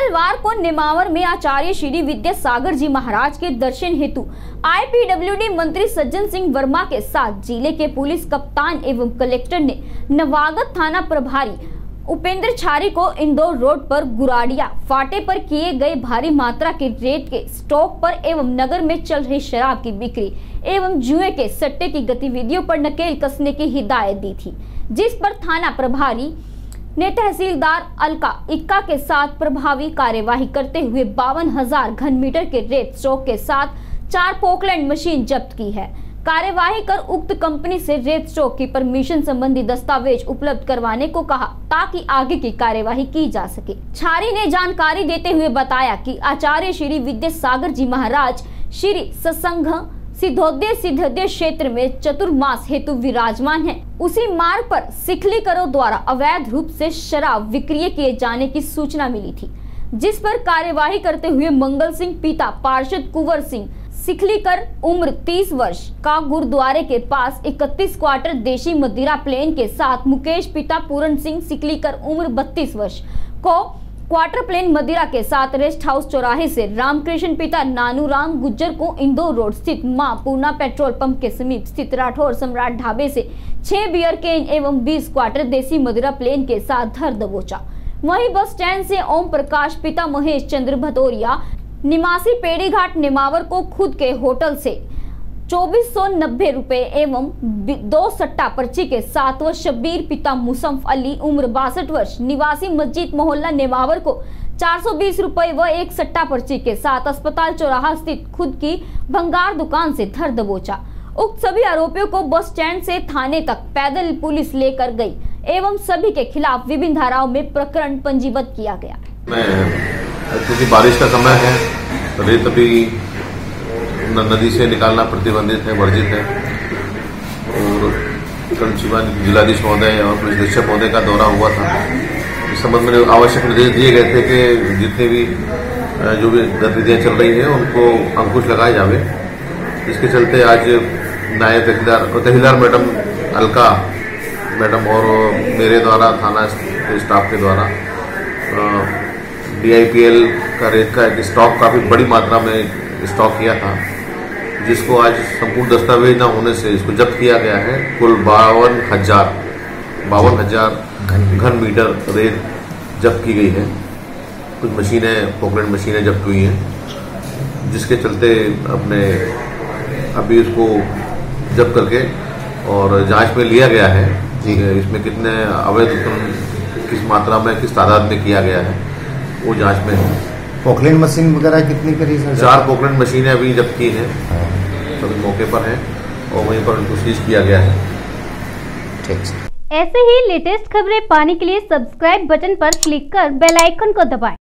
मंगलवार को नेमावर में आचार्य श्री विद्यासागर जी महाराज के दर्शन हेतु IPWD मंत्री सज्जन सिंह वर्मा के साथ जिले के पुलिस कप्तान एवं कलेक्टर ने नवागत थाना प्रभारी उपेंद्र छारी को इंदौर रोड पर गुराड़िया फाटे पर किए गए भारी मात्रा के रेत के स्टॉक पर एवं नगर में चल रही शराब की बिक्री एवं जुए के सट्टे की गतिविधियों पर नकेल कसने की हिदायत दी थी, जिस पर थाना प्रभारी ने तहसीलदार अलका इक्का के साथ प्रभावी कार्यवाही करते हुए 52,000 घन मीटर के रेत स्टॉक के साथ 4 पोकलैंड मशीन जब्त की है। कार्यवाही कर उक्त कंपनी से रेत स्टॉक की परमिशन संबंधी दस्तावेज उपलब्ध करवाने को कहा ताकि आगे की कार्यवाही की जा सके। छारी ने जानकारी देते हुए बताया कि आचार्य श्री विद्यासागर जी महाराज श्री सत्संग सिद्धोदय क्षेत्र में चतुर्मास हेतु विराजमान है। उसी मार्ग पर सिखली करो द्वारा अवैध रूप से शराब विक्रय किए जाने की सूचना मिली थी, जिस पर कार्यवाही करते हुए मंगल सिंह पिता पार्षद कुंवर सिंह सिखलीकर उम्र 30 वर्ष का गुरुद्वारे के पास 31 क्वार्टर देशी मदिरा प्लेन के साथ मुकेश पिता पूरन सिंह सिखलीकर उम्र 32 वर्ष को क्वार्टर प्लेन मदिरा के साथ रेस्ट हाउस चौराहे से रामकृष्ण पिता नानूराम गुज्जर को इंदौर रोड स्थित मां पूर्णा पेट्रोल पंप के समीप स्थित राठौर सम्राट ढाबे से 6 बियर कैन एवं 20 क्वार्टर देसी मदिरा प्लेन के साथ धर दबोचा। वहीं बस स्टैंड से ओम प्रकाश पिता महेश चंद्र भदौरिया निवासी पेड़ी घाट नेमावर को खुद के होटल से 2490 रुपए एवं 2 सट्टा पर्ची के साथ व शब्बीर पिता मुसम्फ अली उम्र 62 वर्ष निवासी मस्जिद मोहल्ला नेमावर को 420 रुपए व 1 सट्टा पर्ची के साथ अस्पताल चौराहा स्थित खुद की भंगार दुकान से धर दबोचा। उक्त सभी आरोपियों को बस स्टैंड से थाने तक पैदल पुलिस लेकर गई एवं सभी के खिलाफ विभिन्न धाराओं में प्रकरण पंजीबद्ध किया गया। क्योंकि बारिश का समय है तो रेत अभी नदी से निकालना प्रतिबंधित है, वर्जित है और कल सुबह जिलाधीश महोदय और पुलिस अधीक्षक महोदय का दौरा हुआ था। इस संबंध में आवश्यक निर्देश दिए गए थे कि जितने भी जो भी गतिविधियां चल रही हैं उनको अंकुश लगाए जावे। इसके चलते आज नायब तहसीलदार मैडम अलका मैडम और मेरे द्वारा थाना स्टाफ के द्वारा DIPL का रेत का एक स्टॉक काफ़ी बड़ी मात्रा में स्टॉक किया था, जिसको आज संपूर्ण दस्तावेज न होने से इसको जब्त किया गया है। कुल 52,000 घन मीटर रेत जब्त की गई है। कुछ मशीनें पोकलैंड मशीनें जब्त हुई हैं, जिसके चलते अपने अभी इसको जब्त करके और जांच में लिया गया है। इसमें कितने अवैध उत्खनन किस मात्रा में किस तादाद में किया गया है वो जांच में है। पोकलैंड मशीन वगैरह कितनी करी सर? 4 पोकलैंड मशीनें अभी जब्त की हैं, सभी मौके पर हैं और वहीं पर उनको सीज किया गया है। ऐसे ही लेटेस्ट खबरें पाने के लिए सब्सक्राइब बटन पर क्लिक कर बेल आइकन को दबाएं।